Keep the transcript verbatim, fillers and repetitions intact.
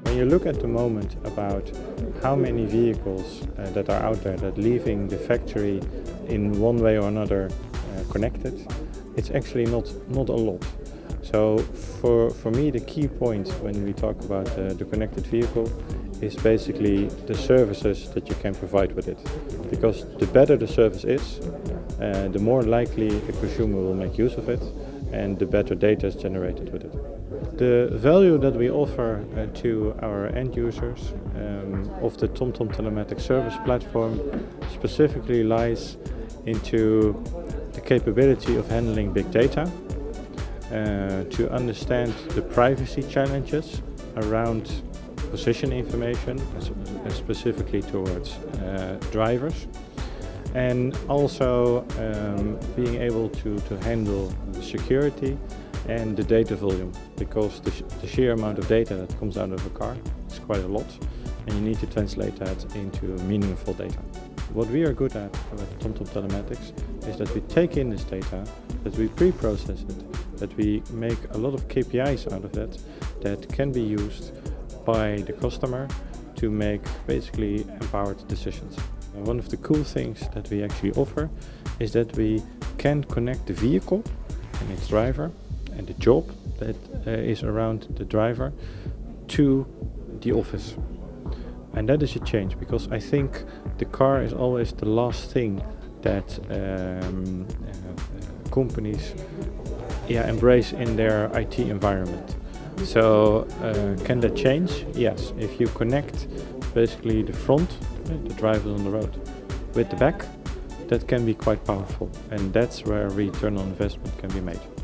When you look at the moment about how many vehicles uh, that are out there that leaving the factory in one way or another uh, connected, it's actually not, not a lot. So for, for me the key point when we talk about uh, the connected vehicle is basically the services that you can provide with it. Because the better the service is, uh, the more likely a consumer will make use of it and the better data is generated with it. The value that we offer uh, to our end users um, of the TomTom Telematics Service Platform specifically lies into the capability of handling big data, uh, to understand the privacy challenges around position information, specifically towards uh, drivers, and also um, being able to, to handle security and the data volume, because the, sh the sheer amount of data that comes out of a car is quite a lot, and you need to translate that into meaningful data. What we are good at with TomTom Telematics is that we take in this data, that we pre-process it, that we make a lot of K P Is out of that that can be used by the customer to make basically empowered decisions. And one of the cool things that we actually offer is that we can connect the vehicle and its driver and the job that uh, is around the driver to the office. And that is a change, because I think the car is always the last thing that um, uh, companies yeah, embrace in their I T environment. So uh, can that change? Yes. If you connect basically the front, the driver on the road, with the back, that can be quite powerful, and that's where return on investment can be made.